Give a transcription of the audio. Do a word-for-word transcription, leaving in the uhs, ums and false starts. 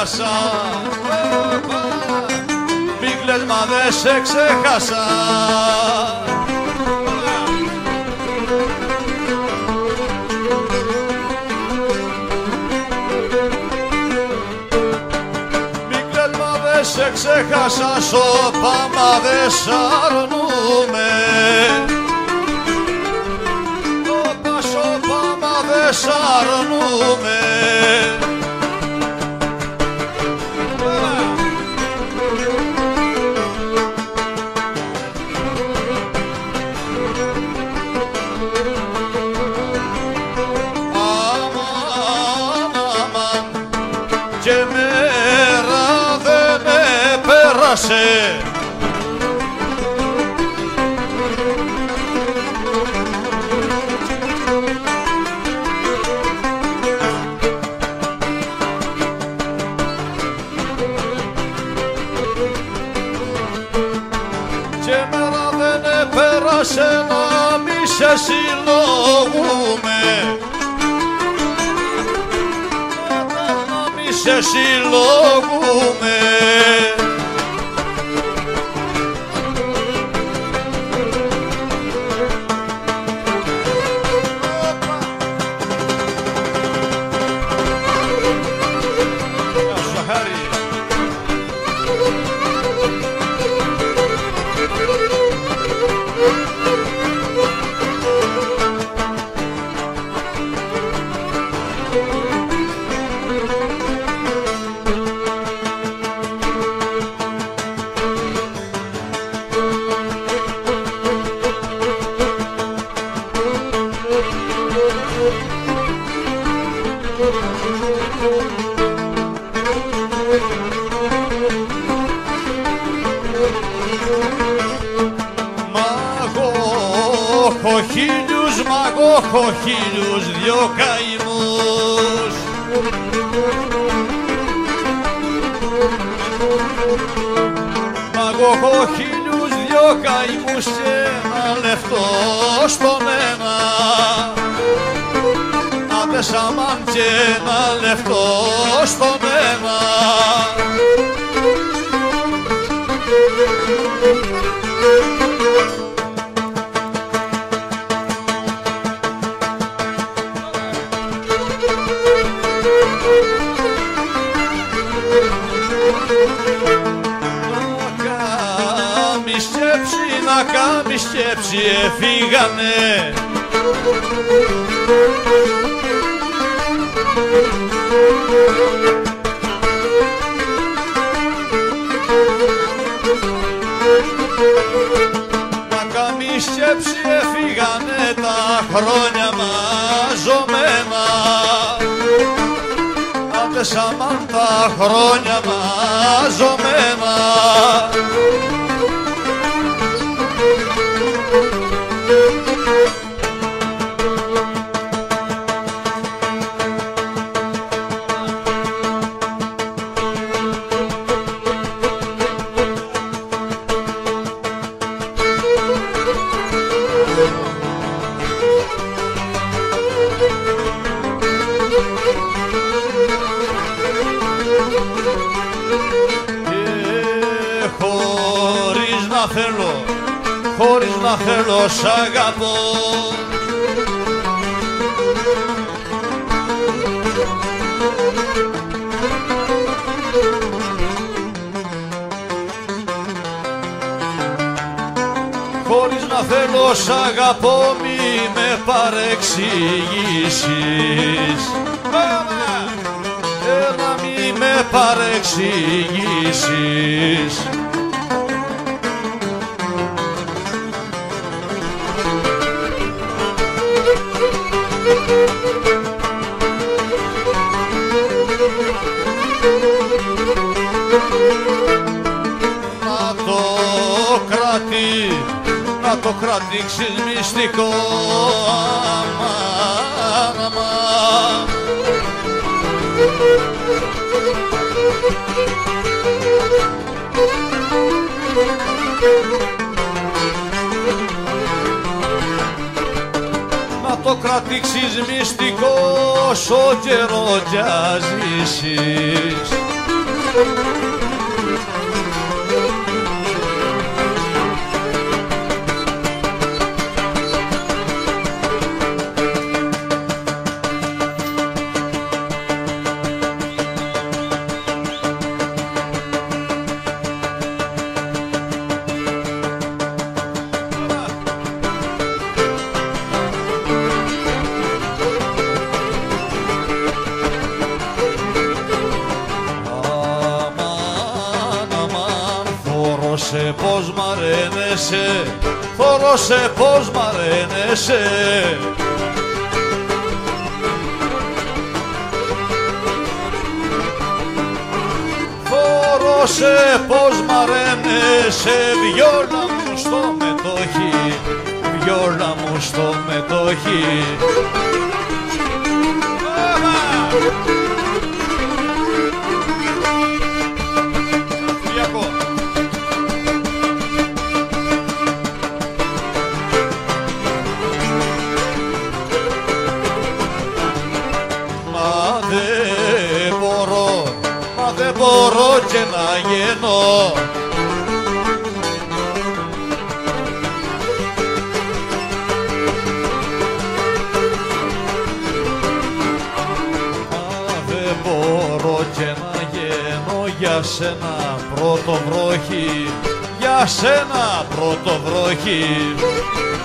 ξέχασα. Μη κλαις μα δεν σε ξέχασα. Μη κλαις μα δεν σε ξέχασα, σώπα μα δεν σ' αρνούμε. Σώπα, σώπα μα δεν σ' αρνούμε. Και μέρα δεν με πέρασε. Και μέρα δεν με πέρασε να μη σε συλλογούμε. Σε συλλογούμε. Έχω χίλιους, μα εγώ έχω χίλιους δυο καημούς. Μα εγώ έχω χίλιους δυο καημούς και ένα λεφτό στον ένα. Άντες αμάν και ένα λεφτό στον ένα. Να κάνει σκέψη έφυγανε. Να κάνει σκέψη έφυγανε τα χρόνια μαζωμένα. Άντες αμάν τα χρόνια μαζωμένα. Και χωρίς να θέλω, χωρίς να θέλω σ' αγαπώ. Χωρίς να θέλω σ' αγαπώ, μη με παρεξηγήσεις. Έλα μη με παρεξηγήσεις. Να το κρατή, να το κρατήξεις μυστικό, αμάν, αμάν. Να το κρατήξεις μυστικό όσο καιρό κι αν ζήσεις. Θόρωσε πως μ' αρένεσαι, θόρωσε πως μ' αρένεσαι. Θόρωσε πως μ' αρένεσαι, βιόλα μου στο μετόχι, βιόλα μου στο μετόχι. Δεν μπορώ και να γίνω, δεν μπορώ και να γίνω για σένα πρώτο βρόχι, για σένα πρώτο βρόχι.